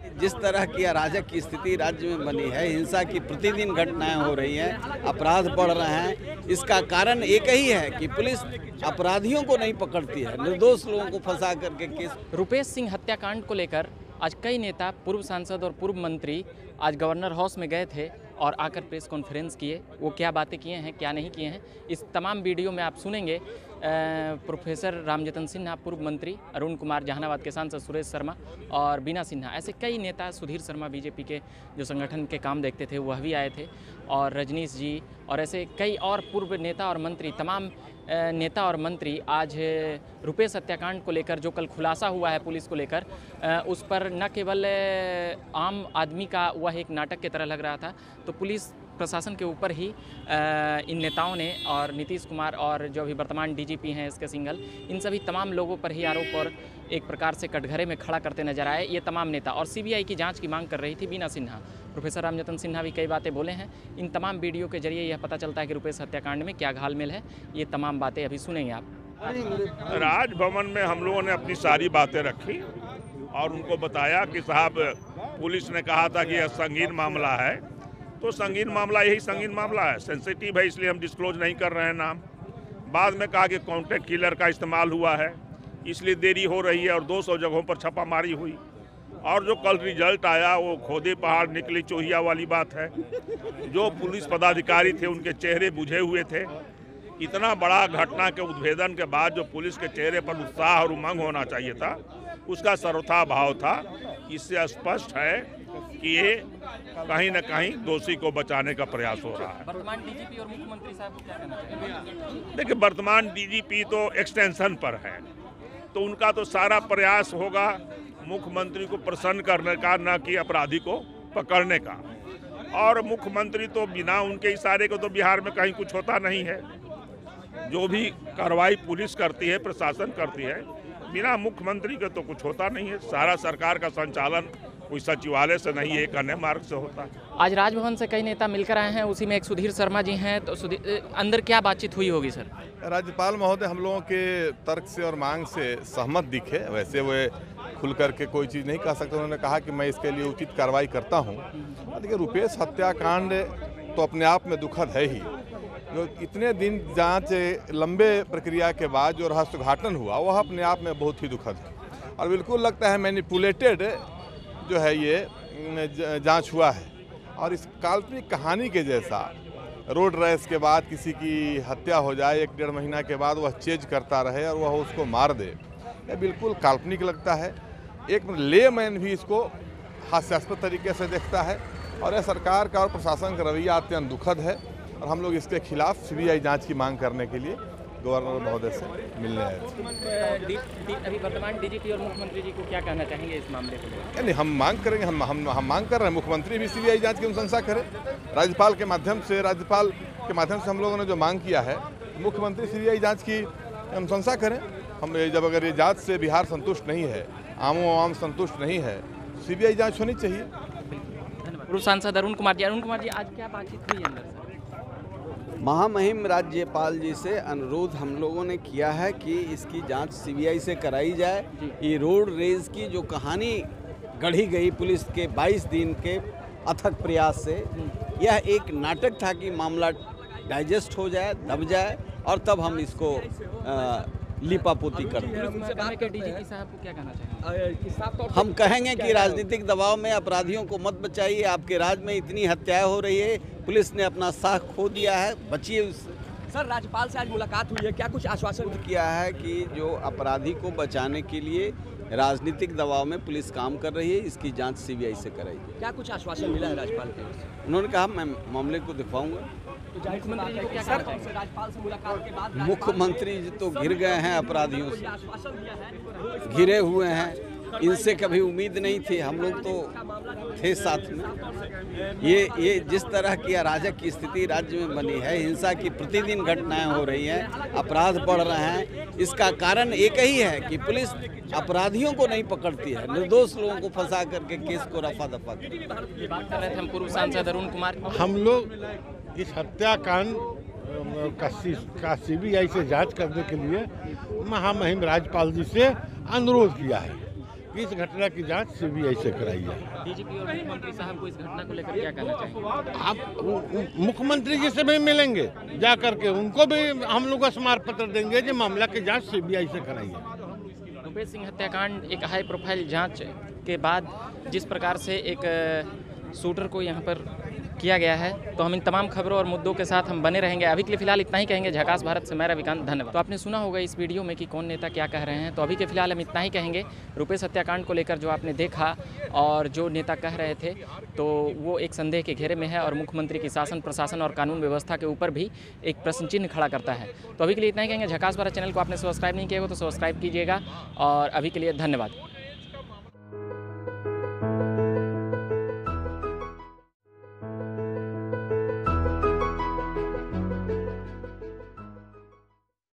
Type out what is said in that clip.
जिस तरह की अराजक की स्थिति राज्य में बनी है, हिंसा की प्रतिदिन घटनाएं हो रही हैं, अपराध बढ़ रहे हैं, इसका कारण एक ही है कि पुलिस अपराधियों को नहीं पकड़ती है, निर्दोष लोगों को फंसा करके केस। रुपेश सिंह हत्याकांड को लेकर आज कई नेता, पूर्व सांसद और पूर्व मंत्री आज गवर्नर हाउस में गए थे और आकर प्रेस कॉन्फ्रेंस किए। वो क्या बातें किए हैं, क्या नहीं किए हैं, इस तमाम वीडियो में आप सुनेंगे। प्रोफेसर रामजतन सिन्हा पूर्व मंत्री, अरुण कुमार जहानाबाद के सांसद, सुरेश शर्मा और बीना सिन्हा, ऐसे कई नेता, सुधीर शर्मा बीजेपी के जो संगठन के काम देखते थे वह भी आए थे, और रजनीश जी और ऐसे कई और पूर्व नेता और मंत्री, तमाम नेता और मंत्री आज रुपेश हत्याकांड को लेकर जो कल खुलासा हुआ है पुलिस को लेकर, उस पर न केवल आम आदमी का वह एक नाटक की तरह लग रहा था, तो पुलिस प्रशासन के ऊपर ही इन नेताओं ने और नीतीश कुमार और जो अभी वर्तमान डीजीपी हैं इसके सिंघल, इन सभी तमाम लोगों पर ही आरोप और एक प्रकार से कटघरे में खड़ा करते नजर आए ये तमाम नेता। और सीबीआई की जांच की मांग कर रही थी बीना सिन्हा। प्रोफेसर रामजतन सिन्हा भी कई बातें बोले हैं। इन तमाम वीडियो के जरिए यह पता चलता है कि रुपेश हत्याकांड में क्या घालमेल है। ये तमाम बातें अभी सुनेंगे आप। राजभवन में हम लोगों ने अपनी सारी बातें रखी और उनको बताया कि साहब, पुलिस ने कहा था कि यह संगीन मामला है, तो संगीन मामला यही संगीन मामला है, सेंसिटिव है, इसलिए हम डिस्क्लोज नहीं कर रहे हैं नाम। बाद में कहा कि कॉन्ट्रैक्ट किलर का इस्तेमाल हुआ है, इसलिए देरी हो रही है, और 200 जगहों पर छापामारी हुई, और जो कल रिजल्ट आया वो खोदे पहाड़ निकली चोहिया वाली बात है। जो पुलिस पदाधिकारी थे उनके चेहरे बुझे हुए थे। इतना बड़ा घटना के उद्भेदन के बाद जो पुलिस के चेहरे पर उत्साह और उमंग होना चाहिए था, उसका सर्वथा भाव था। इससे स्पष्ट है कि ये कहीं न कहीं दोषी को बचाने का प्रयास हो रहा है। वर्तमान डीजीपी और मुख्यमंत्री साहब क्या कहना चाहिए? देखिए, वर्तमान डीजीपी तो एक्सटेंशन पर है, तो उनका तो सारा प्रयास होगा मुख्यमंत्री को प्रसन्न करने का, न कि अपराधी को पकड़ने का। और मुख्यमंत्री तो बिना उनके इशारे को तो बिहार में कहीं कुछ होता नहीं है। जो भी कार्रवाई पुलिस करती है, प्रशासन करती है, बिना मुख्यमंत्री के तो कुछ होता नहीं है। सारा सरकार का संचालन कोई सचिवालय से नहीं, एक अन्य मार्ग से होता है। आज राजभवन से कई नेता मिलकर आए हैं, उसी में एक सुधीर शर्मा जी हैं, तो अंदर क्या बातचीत हुई होगी सर? राज्यपाल महोदय हम लोगों के तर्क से और मांग से सहमत दिखे। वैसे वे खुल करके कोई चीज़ नहीं कह सकते। उन्होंने कहा कि मैं इसके लिए उचित कार्रवाई करता हूँ। देखिए, रुपेश हत्याकांड तो अपने आप में दुखद है ही। जो इतने दिन जांच, लंबे प्रक्रिया के बाद जो रहस्योद्घाटन हुआ वह अपने आप में बहुत ही दुखद है, और बिल्कुल लगता है मैनिपुलेटेड जो है ये जांच हुआ है। और इस काल्पनिक कहानी के जैसा रोड रेस के बाद किसी की हत्या हो जाए, 1-1.5 महीना के बाद वह चेज करता रहे और वह उसको मार दे, यह बिल्कुल काल्पनिक लगता है। एक लेमैन भी इसको हास्यास्पद तरीके से देखता है, और यह सरकार का और प्रशासन का रवैया अत्यंत दुखद है। और हम लोग इसके खिलाफ सीबीआई जांच की मांग करने के लिए गवर्नर महोदय से मिलने आए थे। अभी वर्तमान डीजीपी और मुख्यमंत्री जी को क्या कहना चाहेंगे इस मामले को लेकर? नहीं, हम मांग करेंगे, हम मांग कर रहे हैं मुख्यमंत्री भी सीबीआई जांच की अनुशंसा करें। राज्यपाल के माध्यम से हम लोगों ने जो मांग किया है, मुख्यमंत्री सीबीआई जांच की अनुशंसा करें। हम जब अगर ये जांच से बिहार संतुष्ट नहीं है, आम संतुष्ट नहीं है, सीबीआई जांच होनी चाहिए। पूर्व सांसद अरुण कुमार जी, आज क्या बातचीत हुई अंदर सर? महामहिम राज्यपाल जी से अनुरोध हम लोगों ने किया है कि इसकी जांच सीबीआई से कराई जाए। ये रोड रेज की जो कहानी गढ़ी गई पुलिस के 22 दिन के अथक प्रयास से, यह एक नाटक था कि मामला डाइजेस्ट हो जाए, दब जाए, और तब हम इसको लिपापोती कर दें। डीजीपी साहब को क्या कहना चाहिए? हम कहेंगे कि राजनीतिक दबाव में अपराधियों को मत बचाइए। आपके राज्य में इतनी हत्याएं हो रही है, पुलिस ने अपना साख खो दिया है, बचिए उससे। सर, राज्यपाल से आज मुलाकात हुई है, क्या कुछ आश्वासन किया है कि जो अपराधी को बचाने के लिए राजनीतिक दबाव में पुलिस काम कर रही है, इसकी जांच सीबीआई से कराइए। क्या कुछ आश्वासन मिला है राज्यपाल के? उन्होंने कहा मैं मामले को दिखवाऊंगा। मुख्यमंत्री जी को क्या कहना चाहिए? राज्यपाल से मुलाकात के बाद मुख्यमंत्री जी तो घिर गए हैं अपराधियों से, घिरे हुए हैं। इनसे कभी उम्मीद नहीं थी, हम लोग तो थे साथ में। ये जिस तरह की अराजक की स्थिति राज्य में बनी है, हिंसा की प्रतिदिन घटनाएं हो रही हैं, अपराध बढ़ रहे हैं, इसका कारण एक ही है कि पुलिस अपराधियों को नहीं पकड़ती है, निर्दोष लोगों को फंसा करके केस को रफा दफा कर। ये बात कर रहे थे हम पूर्व सांसद अरुण कुमार। हम लोग इस हत्याकांड का सीबीआई से जांच करने के लिए महामहिम राज्यपाल जी से अनुरोध किया है कि इस घटना की जांच सीबीआई से कराई जाए। डीजीपी और मुख्यमंत्री साहब को इस घटना को लेकर क्या कहना चाहेंगे? आप मुख्यमंत्री जी से भी मिलेंगे, जा करके उनको भी हम लोग स्मारक पत्र देंगे कि मामला की जांच सीबीआई से कराई जाए। रुपेश सिंह हत्याकांड एक हाई प्रोफाइल जांच के बाद जिस प्रकार से एक शूटर को यहाँ पर किया गया है, तो हम इन तमाम खबरों और मुद्दों के साथ हम बने रहेंगे। अभी के लिए फिलहाल इतना ही कहेंगे। झकास भारत से मैं रविकांत, धन्यवाद। तो आपने सुना होगा इस वीडियो में कि कौन नेता क्या कह रहे हैं, तो अभी के फिलहाल हम इतना ही कहेंगे। रुपेश हत्याकांड को लेकर जो आपने देखा और जो नेता कह रहे थे, तो वो एक संदेह के घेरे में है और मुख्यमंत्री की शासन प्रशासन और कानून व्यवस्था के ऊपर भी एक प्रश्न चिन्ह खड़ा करता है। तो अभी के लिए इतना ही कहेंगे। झकास भारत चैनल को आपने सब्सक्राइब नहीं किया हो तो सब्सक्राइब कीजिएगा और अभी के लिए धन्यवाद।